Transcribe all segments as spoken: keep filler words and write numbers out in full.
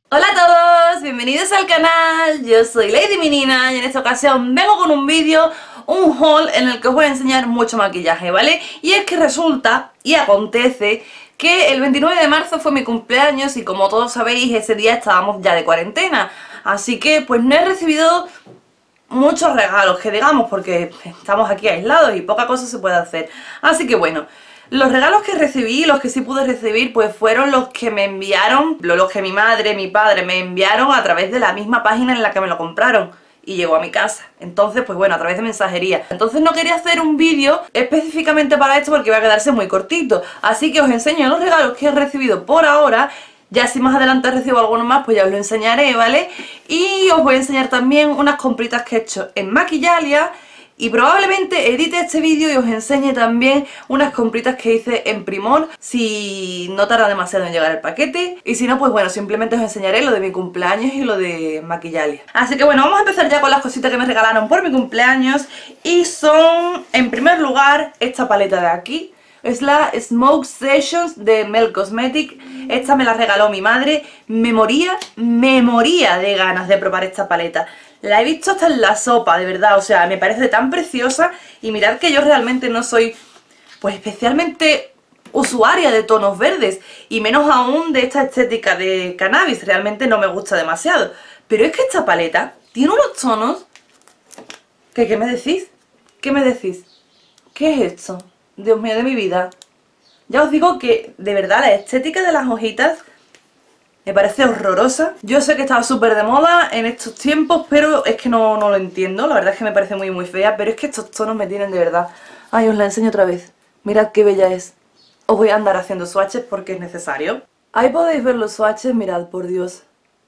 Hola a todos, bienvenidos al canal, yo soy Lady Minina y en esta ocasión vengo con un vídeo, un haul en el que os voy a enseñar mucho maquillaje, ¿vale? Y es que resulta y acontece que el veintinueve de marzo fue mi cumpleaños y como todos sabéis ese día estábamos ya de cuarentena, así que pues no he recibido muchos regalos, que digamos, porque estamos aquí aislados y poca cosa se puede hacer, así que bueno. Los regalos que recibí, los que sí pude recibir, pues fueron los que me enviaron, los que mi madre, mi padre me enviaron a través de la misma página en la que me lo compraron y llegó a mi casa. Entonces, pues bueno, a través de mensajería. Entonces no quería hacer un vídeo específicamente para esto porque iba a quedarse muy cortito. Así que os enseño los regalos que he recibido por ahora. Ya si más adelante recibo alguno más, pues ya os lo enseñaré, ¿vale? Y os voy a enseñar también unas compritas que he hecho en Maquillalia. Y probablemente edite este vídeo y os enseñe también unas compritas que hice en Primor, si no tarda demasiado en llegar el paquete. Y si no, pues bueno, simplemente os enseñaré lo de mi cumpleaños y lo de Maquillalia. Así que bueno, vamos a empezar ya con las cositas que me regalaron por mi cumpleaños. Y son, en primer lugar, esta paleta de aquí. Es la Smoke Sessions de Mel Cosmetic. Esta me la regaló mi madre. Me moría, me moría de ganas de probar esta paleta. La he visto hasta en la sopa, de verdad, o sea, me parece tan preciosa. Y mirad que yo realmente no soy, pues, especialmente usuaria de tonos verdes. Y menos aún de esta estética de cannabis, realmente no me gusta demasiado. Pero es que esta paleta tiene unos tonos... ¿Qué, qué me decís? ¿Qué me decís? ¿Qué es esto? Dios mío de mi vida. Ya os digo que, de verdad, la estética de las hojitas... me parece horrorosa. Yo sé que estaba súper de moda en estos tiempos, pero es que no, no lo entiendo. La verdad es que me parece muy muy fea, pero es que estos tonos me tienen de verdad. Ay, os la enseño otra vez. Mirad qué bella es. Os voy a andar haciendo swatches porque es necesario. Ahí podéis ver los swatches, mirad, por Dios.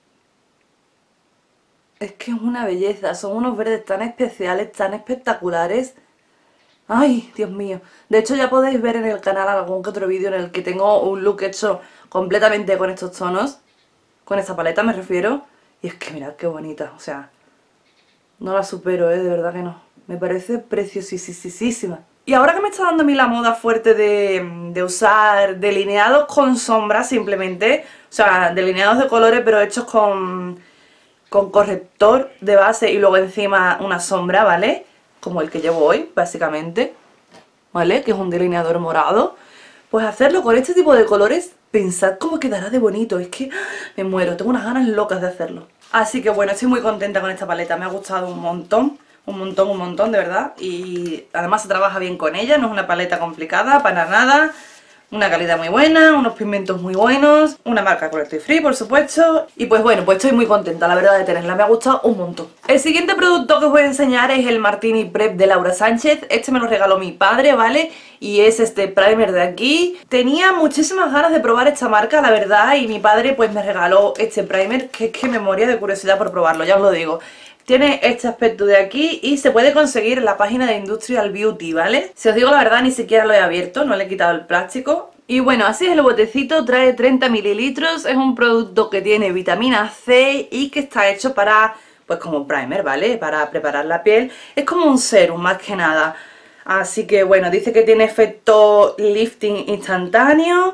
Es que es una belleza. Son unos verdes tan especiales, tan espectaculares. Ay, Dios mío. De hecho ya podéis ver en el canal algún que otro vídeo en el que tengo un look hecho completamente con estos tonos. Con esta paleta me refiero. Y es que mirad qué bonita, o sea, no la supero, ¿eh? De verdad que no. Me parece preciosísima. Y ahora que me está dando a mí la moda fuerte de, de usar delineados con sombras simplemente, o sea, delineados de colores pero hechos con, con corrector de base y luego encima una sombra, ¿vale? Como el que llevo hoy, básicamente, ¿vale? Que es un delineador morado. Pues hacerlo con este tipo de colores, pensad cómo quedará de bonito. Es que me muero, tengo unas ganas locas de hacerlo. Así que bueno, estoy muy contenta con esta paleta, me ha gustado un montón, un montón, un montón, de verdad. Y además se trabaja bien con ella, no es una paleta complicada, para nada. Una calidad muy buena, unos pigmentos muy buenos, una marca cruelty free, por supuesto. Y pues bueno, pues estoy muy contenta, la verdad, de tenerla, me ha gustado un montón. El siguiente producto que os voy a enseñar es el Martini Prep de Laura Sánchez. Este me lo regaló mi padre, ¿vale? Y es este primer de aquí. Tenía muchísimas ganas de probar esta marca, la verdad, y mi padre pues me regaló este primer, que es que me moría de curiosidad por probarlo, ya os lo digo. Tiene este aspecto de aquí y se puede conseguir en la página de Industrial Beauty, ¿vale? Si os digo la verdad, ni siquiera lo he abierto, no le he quitado el plástico. Y bueno, así es el botecito, trae treinta mililitros, es un producto que tiene vitamina C y que está hecho para, pues como primer, ¿vale? Para preparar la piel. Es como un serum, más que nada. Así que bueno, dice que tiene efecto lifting instantáneo.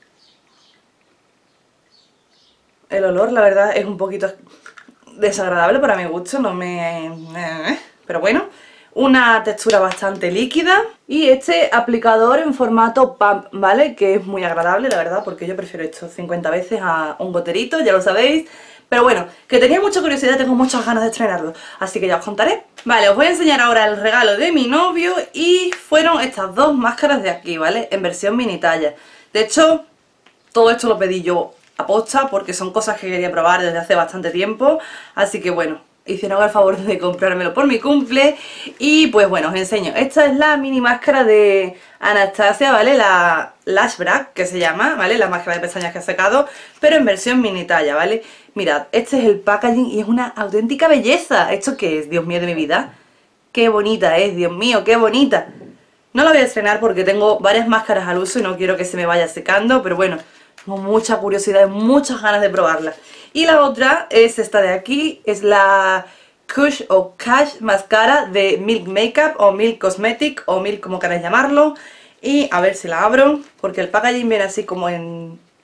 El olor, la verdad, es un poquito desagradable para mi gusto, no me... pero bueno, una textura bastante líquida y este aplicador en formato pump, ¿vale? Que es muy agradable, la verdad, porque yo prefiero esto cincuenta veces a un goterito, ya lo sabéis. Pero bueno, que tenía mucha curiosidad, tengo muchas ganas de estrenarlo, así que ya os contaré. Vale, os voy a enseñar ahora el regalo de mi novio y fueron estas dos máscaras de aquí, ¿vale? En versión mini talla. De hecho, todo esto lo pedí yo aposta porque son cosas que quería probar desde hace bastante tiempo, así que bueno, hicieron el favor de comprármelo por mi cumple. Y pues bueno, os enseño, esta es la mini máscara de Anastasia, ¿vale? La Lash Brush, que se llama, ¿vale? La máscara de pestañas que ha sacado, pero en versión mini talla, ¿vale? Mirad, este es el packaging y es una auténtica belleza. ¿Esto qué es? Dios mío de mi vida, qué bonita es, Dios mío, qué bonita. No la voy a estrenar porque tengo varias máscaras al uso y no quiero que se me vaya secando, pero bueno, tengo mucha curiosidad y muchas ganas de probarla. Y la otra es esta de aquí, es la Kush o Cash Mascara de Milk Makeup o Milk Cosmetic o Milk como queráis llamarlo. Y a ver si la abro, porque el packaging viene así como en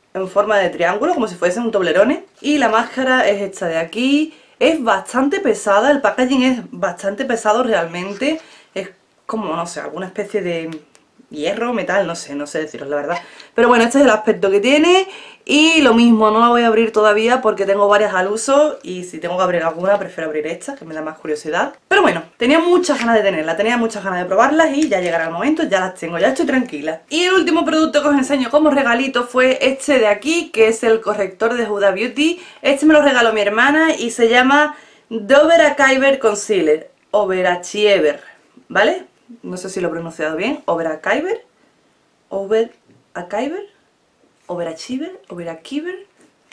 en forma de triángulo, como si fuese un Toblerone. Y la máscara es esta de aquí. Es bastante pesada, el packaging es bastante pesado realmente. Es como, no sé, alguna especie de hierro, metal, no sé, no sé deciros la verdad. Pero bueno, este es el aspecto que tiene. Y lo mismo, no la voy a abrir todavía porque tengo varias al uso. Y si tengo que abrir alguna, prefiero abrir esta, que me da más curiosidad. Pero bueno, tenía muchas ganas de tenerla, tenía muchas ganas de probarlas. Y ya llegará el momento, ya las tengo, ya estoy tranquila. Y el último producto que os enseño como regalito fue este de aquí, que es el corrector de Huda Beauty. Este me lo regaló mi hermana y se llama Overachiever Concealer, Overachiever, ¿vale? No sé si lo he pronunciado bien. Overachiever, Overachiever, Overachiever, Overachiever.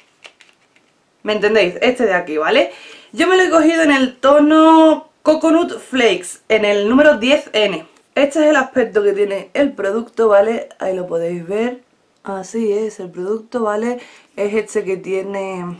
¿Me entendéis? Este de aquí, ¿vale? Yo me lo he cogido en el tono Coconut Flakes, en el número diez ene. Este es el aspecto que tiene el producto, ¿vale? Ahí lo podéis ver. Así es el producto, ¿vale? Es este que tiene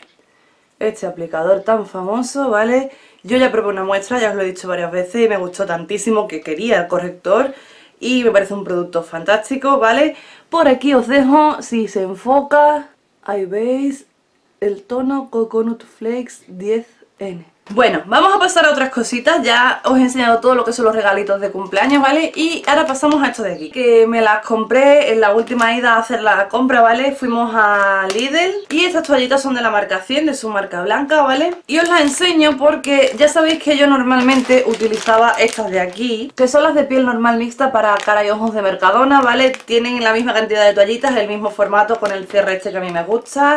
este aplicador tan famoso, ¿vale? Yo ya probé una muestra, ya os lo he dicho varias veces y me gustó tantísimo que quería el corrector y me parece un producto fantástico, ¿vale? Por aquí os dejo, si se enfoca, ahí veis el tono Coconut Flakes diez ene. Bueno, vamos a pasar a otras cositas. Ya os he enseñado todo lo que son los regalitos de cumpleaños, ¿vale? Y ahora pasamos a esto de aquí, que me las compré en la última ida a hacer la compra, ¿vale? Fuimos a Lidl y estas toallitas son de la marca cien, de su marca blanca, ¿vale? Y os las enseño porque ya sabéis que yo normalmente utilizaba estas de aquí, que son las de piel normal mixta para cara y ojos de Mercadona, ¿vale? Tienen la misma cantidad de toallitas, el mismo formato con el cierre este que a mí me gusta,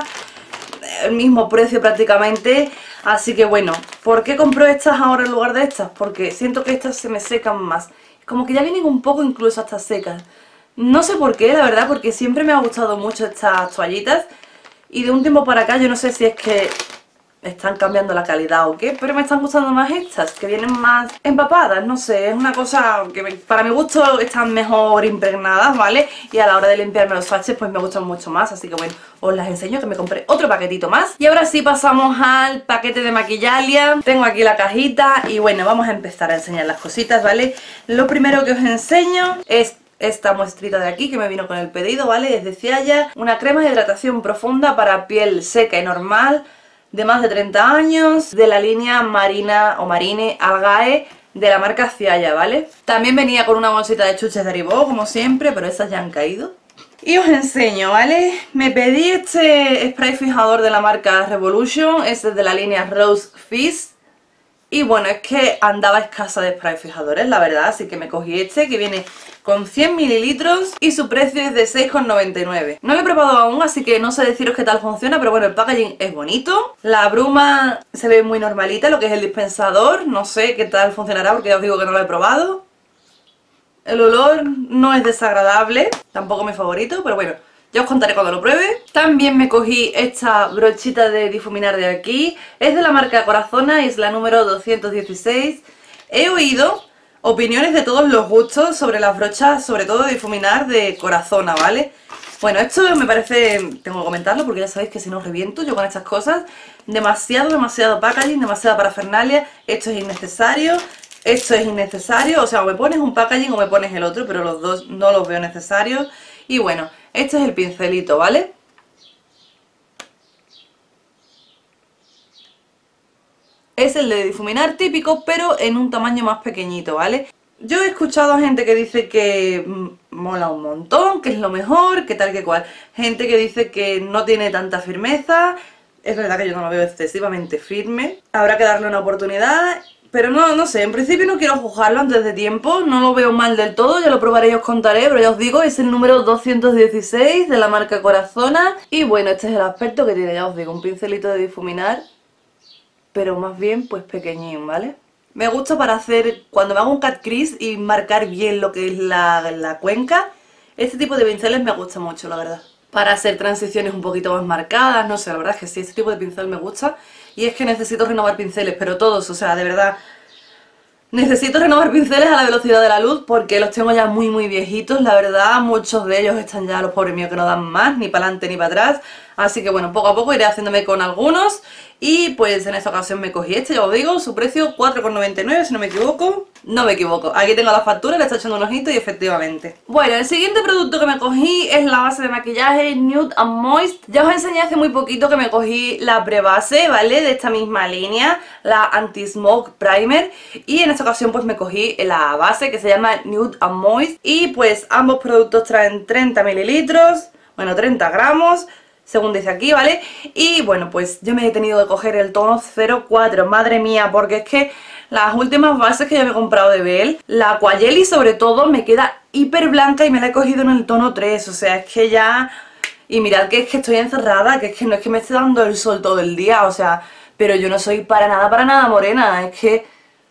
el mismo precio prácticamente. Así que bueno, ¿por qué compro estas ahora en lugar de estas? Porque siento que estas se me secan más. Como que ya vienen un poco incluso hasta secas. No sé por qué, la verdad, porque siempre me ha gustado mucho estas toallitas. Y de un tiempo para acá yo no sé si es que están cambiando la calidad o qué, pero me están gustando más estas, que vienen más empapadas, no sé, es una cosa que me, para mi gusto están mejor impregnadas, ¿vale? Y a la hora de limpiarme los swatches pues me gustan mucho más, así que bueno, os las enseño, que me compré otro paquetito más. Y ahora sí pasamos al paquete de Maquillalia. Tengo aquí la cajita y bueno, vamos a empezar a enseñar las cositas, ¿vale? Lo primero que os enseño es esta muestrita de aquí que me vino con el pedido, ¿vale? Es de Cialla, una crema de hidratación profunda para piel seca y normal de más de treinta años, de la línea Marina o Marine Algae de la marca Cialla, ¿vale? También venía con una bolsita de chuches de Haribo, como siempre, pero esas ya han caído. Y os enseño, ¿vale? Me pedí este spray fijador de la marca Revolution, este es de la línea Rose Fizz. Y bueno, es que andaba escasa de spray fijadores, la verdad, así que me cogí este que viene con cien mililitros y su precio es de seis con noventa y nueve. No lo he probado aún, así que no sé deciros qué tal funciona, pero bueno, el packaging es bonito. La bruma se ve muy normalita, lo que es el dispensador, no sé qué tal funcionará porque ya os digo que no lo he probado. El olor no es desagradable, tampoco mi favorito, pero bueno, ya os contaré cuando lo pruebe. También me cogí esta brochita de difuminar de aquí. Es de la marca Corazona y es la número doscientos dieciséis. He oído opiniones de todos los gustos sobre las brochas, sobre todo de difuminar de Corazona, ¿vale? Bueno, esto me parece, tengo que comentarlo porque ya sabéis que si no reviento yo con estas cosas. Demasiado, demasiado packaging, demasiada parafernalia. Esto es innecesario. Esto es innecesario. O sea, o me pones un packaging o me pones el otro, pero los dos no los veo necesarios. Y bueno, este es el pincelito, ¿vale? Es el de difuminar típico, pero en un tamaño más pequeñito, ¿vale? Yo he escuchado a gente que dice que mola un montón, que es lo mejor, que tal que cual. Gente que dice que no tiene tanta firmeza. Es verdad que yo no lo veo excesivamente firme. Habrá que darle una oportunidad. Pero no, no sé, en principio no quiero juzgarlo antes de tiempo, no lo veo mal del todo, ya lo probaré y os contaré, pero ya os digo, es el número doscientos dieciséis de la marca Corazona. Y bueno, este es el aspecto que tiene, ya os digo, un pincelito de difuminar, pero más bien pues pequeñín, ¿vale? Me gusta para hacer, cuando me hago un cut crease y marcar bien lo que es la, la cuenca, este tipo de pinceles me gusta mucho, la verdad. Para hacer transiciones un poquito más marcadas, no sé, la verdad es que sí, este tipo de pincel me gusta. Y es que necesito renovar pinceles, pero todos, o sea, de verdad, necesito renovar pinceles a la velocidad de la luz porque los tengo ya muy muy viejitos, la verdad, muchos de ellos están ya, los pobres míos, que no dan más, ni para adelante ni para atrás. Así que bueno, poco a poco iré haciéndome con algunos. Y pues en esta ocasión me cogí este, ya os digo, su precio cuatro con noventa y nueve si no me equivoco. No me equivoco, aquí tengo la factura, le estoy echando un ojito y efectivamente. Bueno, el siguiente producto que me cogí es la base de maquillaje Nude and Moist. Ya os enseñé hace muy poquito que me cogí la prebase, ¿vale? De esta misma línea, la Anti-Smoke Primer. Y en esta ocasión pues me cogí la base que se llama Nude and Moist. Y pues ambos productos traen treinta mililitros, bueno, treinta gramos, según dice aquí, ¿vale? Y bueno, pues yo me he tenido que coger el tono cero cuatro, madre mía, porque es que las últimas bases que yo me he comprado de Belle, la Aquajelly sobre todo, me queda hiper blanca y me la he cogido en el tono tres, o sea, es que ya... Y mirad que es que estoy encerrada, que es que no es que me esté dando el sol todo el día, o sea, pero yo no soy para nada, para nada morena, es que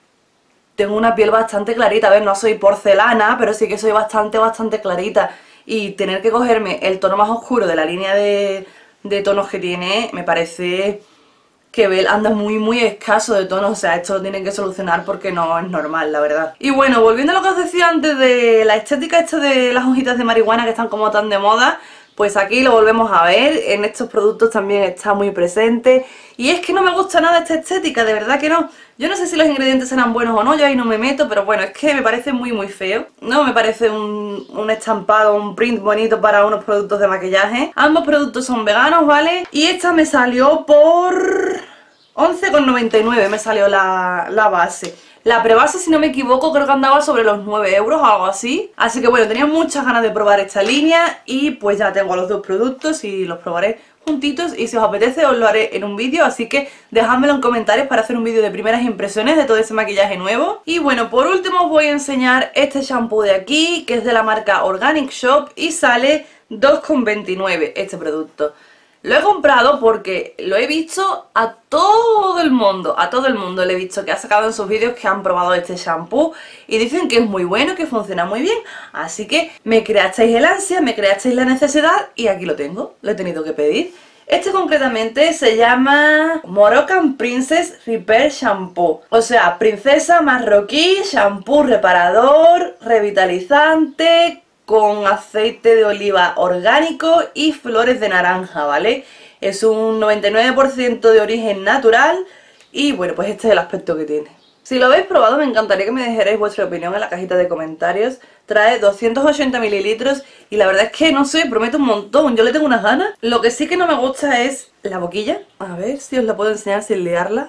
tengo una piel bastante clarita, a ver, no soy porcelana, pero sí que soy bastante, bastante clarita. Y tener que cogerme el tono más oscuro de la línea de, de tonos que tiene, me parece que Belle anda muy muy escaso de tonos. O sea, esto lo tienen que solucionar porque no es normal, la verdad. Y bueno, volviendo a lo que os decía antes de la estética esta de las hojitas de marihuana que están como tan de moda, pues aquí lo volvemos a ver, en estos productos también está muy presente. Y es que no me gusta nada esta estética, de verdad que no. Yo no sé si los ingredientes serán buenos o no, yo ahí no me meto, pero bueno, es que me parece muy muy feo. No me parece un, un estampado, un print bonito para unos productos de maquillaje. Ambos productos son veganos, ¿vale? Y esta me salió por once con noventa y nueve, me salió la, la base. La prebase, si no me equivoco, creo que andaba sobre los nueve euros o algo así. Así que bueno, tenía muchas ganas de probar esta línea y pues ya tengo los dos productos y los probaré juntitos. Y si os apetece os lo haré en un vídeo, así que dejádmelo en comentarios para hacer un vídeo de primeras impresiones de todo ese maquillaje nuevo. Y bueno, por último os voy a enseñar este shampoo de aquí, que es de la marca Organic Shop y sale dos con veintinueve este producto. Lo he comprado porque lo he visto a todo el mundo, a todo el mundo le he visto que ha sacado en sus vídeos que han probado este shampoo y dicen que es muy bueno, que funciona muy bien. Así que me creasteis el ansia, me creasteis la necesidad y aquí lo tengo, lo he tenido que pedir. Este concretamente se llama Moroccan Princess Repair Shampoo, o sea, princesa marroquí, shampoo reparador, revitalizante, con aceite de oliva orgánico y flores de naranja, ¿vale? Es un noventa y nueve por ciento de origen natural y bueno, pues este es el aspecto que tiene. Si lo habéis probado me encantaría que me dejarais vuestra opinión en la cajita de comentarios. Trae doscientos ochenta mililitros y la verdad es que no sé, promete un montón, yo le tengo unas ganas. Lo que sí que no me gusta es la boquilla, a ver si os la puedo enseñar sin liarla.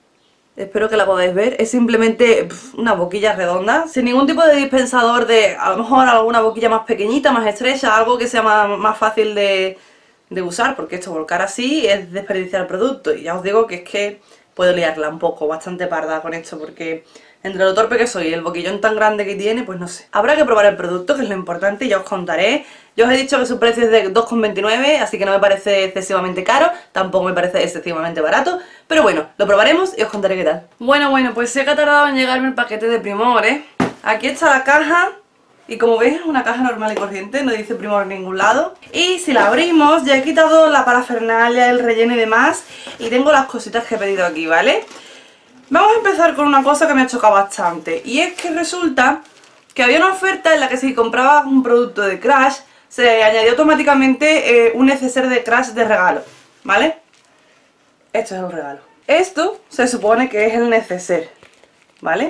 Espero que la podáis ver, es simplemente pff, una boquilla redonda, sin ningún tipo de dispensador de, a lo mejor alguna boquilla más pequeñita, más estrecha, algo que sea más, más fácil de, de usar, porque esto volcar así es desperdiciar el producto. Y ya os digo que es que puedo liarla un poco, bastante parda con esto, porque entre lo torpe que soy y el boquillón tan grande que tiene, pues no sé. Habrá que probar el producto, que es lo importante, y ya os contaré. Yo os he dicho que su precio es de dos con veintinueve, así que no me parece excesivamente caro, tampoco me parece excesivamente barato, pero bueno, lo probaremos y os contaré qué tal. Bueno, bueno, pues sé que ha tardado en llegarme el paquete de Primor, ¿eh? Aquí está la caja, y como veis es una caja normal y corriente, no dice Primor en ningún lado. Y si la abrimos, ya he quitado la parafernalia, el relleno y demás, y tengo las cositas que he pedido aquí, ¿vale? Vamos a empezar con una cosa que me ha chocado bastante, y es que resulta que había una oferta en la que si comprabas un producto de Crash, se añadió automáticamente eh, un neceser de Crash de regalo, ¿vale? Esto es un regalo. Esto se supone que es el neceser, ¿vale?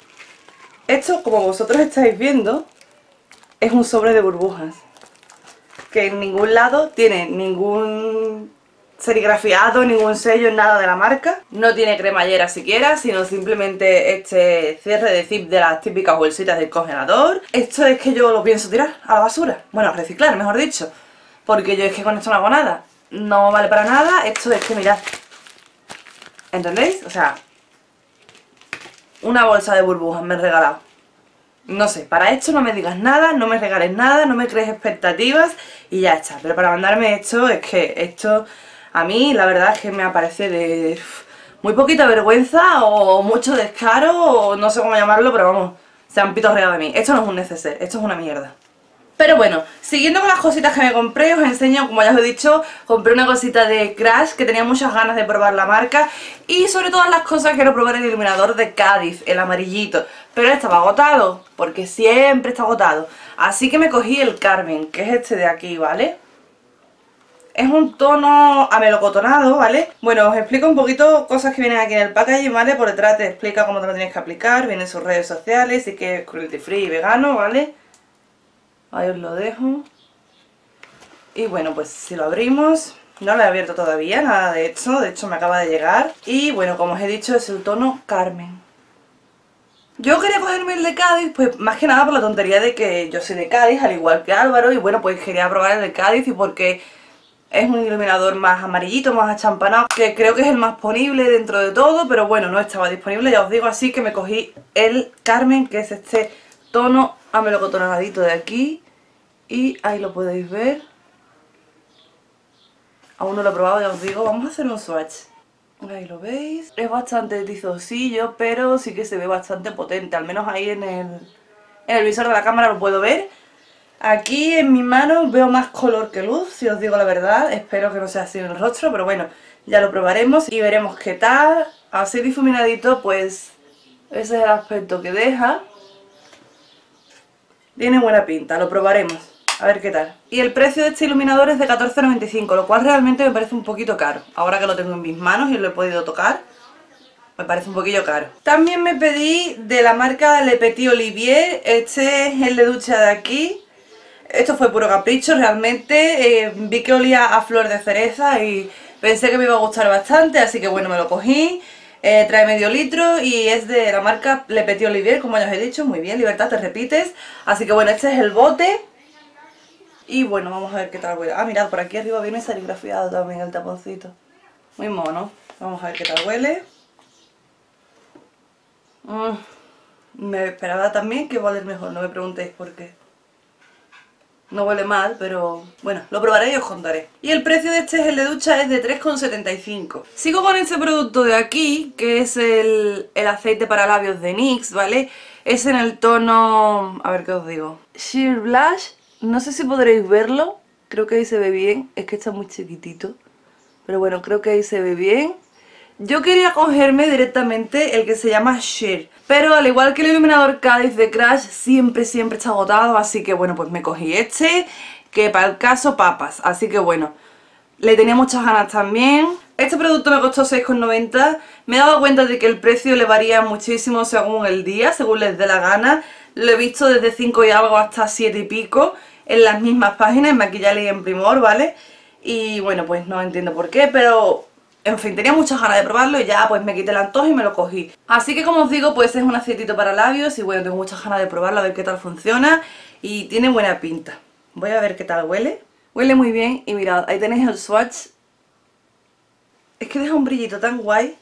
Esto, como vosotros estáis viendo, es un sobre de burbujas, que en ningún lado tiene ningún serigrafiado, ningún sello, nada de la marca. No tiene cremallera siquiera, sino simplemente este cierre de zip de las típicas bolsitas del congelador. Esto es que yo lo pienso tirar a la basura, bueno, a reciclar, mejor dicho, porque yo es que con esto no hago nada, no vale para nada. Esto es que mirad, ¿entendéis? O sea, una bolsa de burbujas me han regalado. No sé, para esto no me digas nada, no me regales nada, no me crees expectativas y ya está. Pero para mandarme esto, es que esto a mí la verdad es que me aparece de muy poquita vergüenza o mucho descaro o no sé cómo llamarlo, pero vamos, se han pitorreado de mí. Esto no es un neceser, esto es una mierda. Pero bueno, siguiendo con las cositas que me compré, os enseño, como ya os he dicho, compré una cosita de Crash, que tenía muchas ganas de probar la marca. Y sobre todas las cosas quiero probar el iluminador de Cádiz, el amarillito. Pero estaba agotado, porque siempre está agotado. Así que me cogí el Carmen, que es este de aquí, ¿vale? Es un tono amelocotonado, ¿vale? Bueno, os explico un poquito cosas que vienen aquí en el packaging, ¿vale? Por detrás te explica cómo te lo tienes que aplicar, vienen sus redes sociales y que es cruelty free y vegano, ¿vale? Ahí os lo dejo. Y bueno, pues si lo abrimos, no lo he abierto todavía, nada de hecho, de hecho me acaba de llegar. Y bueno, como os he dicho, es el tono Carmen. Yo quería cogerme el de Cádiz, pues más que nada por la tontería de que yo soy de Cádiz, al igual que Álvaro, y bueno, pues quería probar el de Cádiz y porque es un iluminador más amarillito, más achampanado, que creo que es el más ponible dentro de todo, pero bueno, no estaba disponible, ya os digo, así que me cogí el Carmen, que es este tono amelocotonadito de aquí, y ahí lo podéis ver. Aún no lo he probado, ya os digo, vamos a hacer un swatch. Ahí lo veis, es bastante tizosillo, pero sí que se ve bastante potente, al menos ahí en el, en el visor de la cámara lo puedo ver. Aquí en mi mano veo más color que luz, si os digo la verdad, espero que no sea así en el rostro, pero bueno, ya lo probaremos y veremos qué tal. Así difuminadito, pues ese es el aspecto que deja. Tiene buena pinta, lo probaremos, a ver qué tal. Y el precio de este iluminador es de catorce noventa y cinco, lo cual realmente me parece un poquito caro. Ahora que lo tengo en mis manos y lo he podido tocar, me parece un poquillo caro. También me pedí de la marca Le Petit Olivier, este es el de ducha de aquí. Esto fue puro capricho, realmente, eh, vi que olía a flor de cereza y pensé que me iba a gustar bastante, así que bueno, me lo cogí. Eh, trae medio litro y es de la marca Le Petit Olivier, como ya os he dicho, muy bien, Libertad, te repites. Así que bueno, este es el bote. Y bueno, vamos a ver qué tal huele. Ah, mirad, por aquí arriba viene serigrafiado también el taponcito. Muy mono. Vamos a ver qué tal huele. Mm, me esperaba también que iba a oler mejor, no me preguntéis por qué. No huele mal, pero bueno, lo probaré y os contaré. Y el precio de este gel de ducha es de tres con setenta y cinco. Sigo con este producto de aquí, que es el, el aceite para labios de NYX, ¿vale? Es en el tono... a ver qué os digo. Sheer Blush. No sé si podréis verlo. Creo que ahí se ve bien. Es que está muy chiquitito. Pero bueno, creo que ahí se ve bien. Yo quería cogerme directamente el que se llama Sheer, pero al igual que el iluminador Cádiz de Crash, siempre, siempre está agotado, así que bueno, pues me cogí este, que para el caso papas, así que bueno, le tenía muchas ganas también. Este producto me costó seis con noventa, me he dado cuenta de que el precio le varía muchísimo según el día, según les dé la gana. Lo he visto desde cinco y algo hasta siete y pico en las mismas páginas, en Maquillaje y en Primor, ¿vale? Y bueno, pues no entiendo por qué, pero... en fin, tenía muchas ganas de probarlo y ya pues me quité el antojo y me lo cogí. Así que como os digo, pues es un aceitito para labios y bueno, tengo muchas ganas de probarlo, a ver qué tal funciona. Y tiene buena pinta. Voy a ver qué tal huele. Huele muy bien y mirad, ahí tenéis el swatch. Es que deja un brillito tan guay.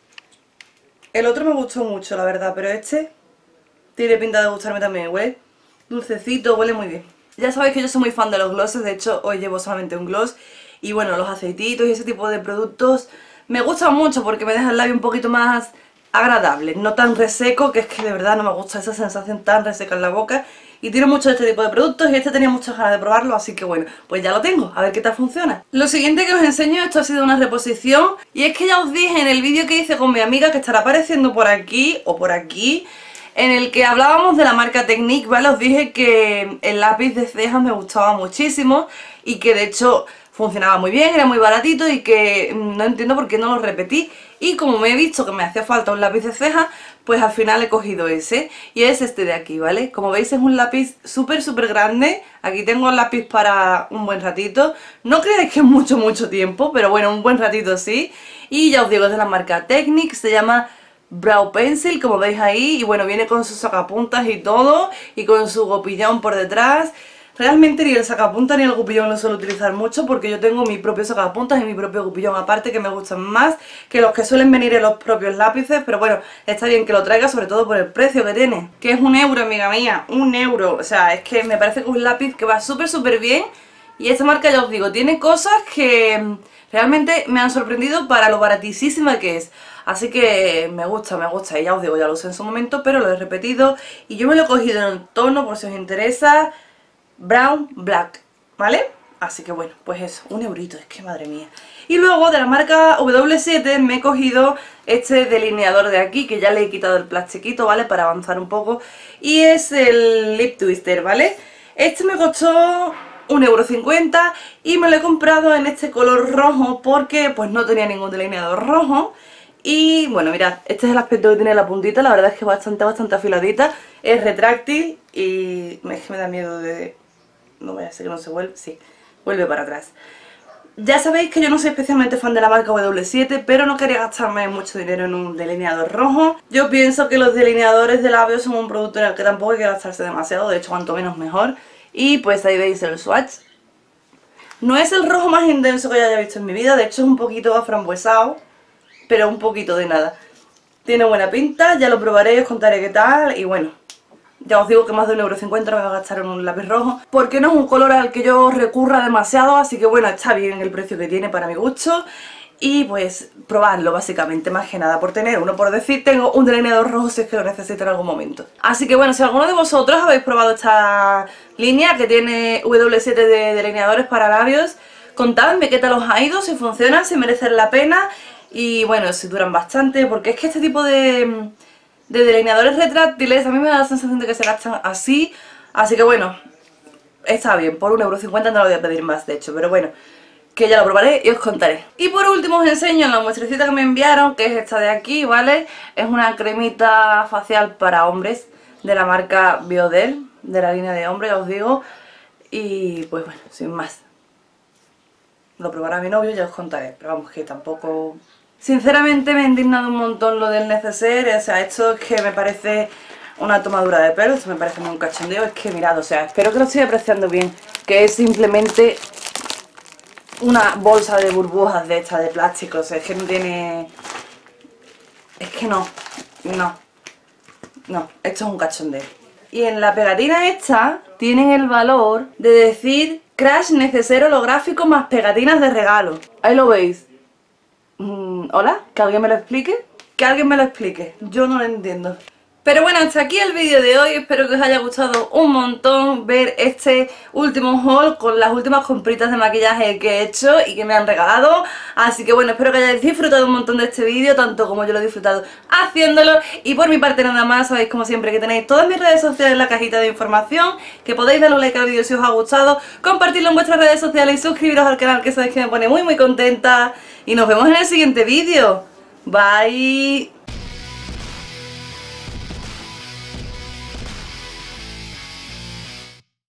El otro me gustó mucho, la verdad, pero este tiene pinta de gustarme también. Huele dulcecito, huele muy bien. Ya sabéis que yo soy muy fan de los glosses, de hecho hoy llevo solamente un gloss. Y bueno, los aceititos y ese tipo de productos me gustan mucho porque me dejan el labio un poquito más agradable, no tan reseco, que es que de verdad no me gusta esa sensación tan reseca en la boca. Y tiene mucho de este tipo de productos y este tenía muchas ganas de probarlo, así que bueno, pues ya lo tengo, a ver qué tal funciona. Lo siguiente que os enseño, esto ha sido una reposición, y es que ya os dije en el vídeo que hice con mi amiga, que estará apareciendo por aquí o por aquí, en el que hablábamos de la marca Technique, ¿vale? Os dije que el lápiz de cejas me gustaba muchísimo y que de hecho... funcionaba muy bien, era muy baratito y que no entiendo por qué no lo repetí. Y como me he visto que me hacía falta un lápiz de ceja, pues al final he cogido ese. Y es este de aquí, ¿vale? Como veis es un lápiz súper súper grande. Aquí tengo el lápiz para un buen ratito. No creáis que es mucho mucho tiempo, pero bueno, un buen ratito sí. Y ya os digo, es de la marca Technique, se llama Brow Pencil, como veis ahí. Y bueno, viene con sus sacapuntas y todo, y con su gopillón por detrás. Realmente ni el sacapuntas ni el gupillón lo suelo utilizar mucho porque yo tengo mi propio sacapuntas y mi propio gupillón aparte, que me gustan más que los que suelen venir en los propios lápices, pero bueno, está bien que lo traiga, sobre todo por el precio que tiene, que es un euro, amiga mía, un euro. O sea, es que me parece que es un lápiz que va súper súper bien y esta marca, ya os digo, tiene cosas que realmente me han sorprendido para lo baratísima que es. Así que me gusta, me gusta, y ya os digo, ya lo usé en su momento, pero lo he repetido y yo me lo he cogido en el tono, por si os interesa, Brown Black, ¿vale? Así que bueno, pues eso, un eurito, es que madre mía. Y luego de la marca W siete me he cogido este delineador de aquí, que ya le he quitado el plastiquito, ¿vale? Para avanzar un poco. Y es el Lip Twister, ¿vale? Este me costó un euro cincuenta y me lo he comprado en este color rojo porque pues no tenía ningún delineador rojo. Y bueno, mirad, este es el aspecto que tiene la puntita, la verdad es que bastante, bastante afiladita, es retráctil y es que me da miedo de... no vaya a ser que no se vuelve, sí, vuelve para atrás. Ya sabéis que yo no soy especialmente fan de la marca doble u siete, pero no quería gastarme mucho dinero en un delineador rojo. Yo pienso que los delineadores de labios son un producto en el que tampoco hay que gastarse demasiado, de hecho cuanto menos mejor. Y pues ahí veis el swatch. No es el rojo más intenso que haya visto en mi vida, de hecho es un poquito aframbuesado, pero un poquito de nada. Tiene buena pinta, ya lo probaré, os contaré qué tal y bueno. Ya os digo que más de un euro cincuenta no me va a gastar en un lápiz rojo, porque no es un color al que yo recurra demasiado, así que bueno, está bien el precio que tiene para mi gusto. Y pues probarlo básicamente, más que nada por tener uno, por decir tengo un delineador rojo si es que lo necesito en algún momento. Así que bueno, si alguno de vosotros habéis probado esta línea que tiene doble u siete de delineadores para labios, contadme qué tal os ha ido, si funcionan, si merecen la pena y bueno, si duran bastante, porque es que este tipo de... de delineadores retráctiles a mí me da la sensación de que se gastan así, así que bueno, está bien, por un euro cincuenta no lo voy a pedir más de hecho, pero bueno, que ya lo probaré y os contaré. Y por último os enseño la muestrecita que me enviaron, que es esta de aquí, ¿vale? Es una cremita facial para hombres de la marca Biodel, de la línea de hombre, ya os digo, y pues bueno, sin más. Lo probará mi novio y ya os contaré, pero vamos que tampoco... Sinceramente me ha indignado un montón lo del neceser, o sea, esto es que me parece una tomadura de pelo, esto me parece un cachondeo, es que mirad, o sea, espero que lo estoy apreciando bien, que es simplemente una bolsa de burbujas de esta de plástico, o sea, es que no tiene... es que no, no, no, esto es un cachondeo. Y en la pegatina esta tienen el valor de decir Crash neceser holográfico más pegatinas de regalo, ahí lo veis. ¿Hola? ¿Que alguien me lo explique? Que alguien me lo explique, yo no lo entiendo. Pero bueno, hasta aquí el vídeo de hoy, espero que os haya gustado un montón ver este último haul con las últimas compritas de maquillaje que he hecho y que me han regalado. Así que bueno, espero que hayáis disfrutado un montón de este vídeo, tanto como yo lo he disfrutado haciéndolo. Y por mi parte nada más, sabéis como siempre que tenéis todas mis redes sociales en la cajita de información, que podéis darle un like al vídeo si os ha gustado, compartirlo en vuestras redes sociales y suscribiros al canal, que sabéis que me pone muy muy contenta. Y nos vemos en el siguiente vídeo. Bye.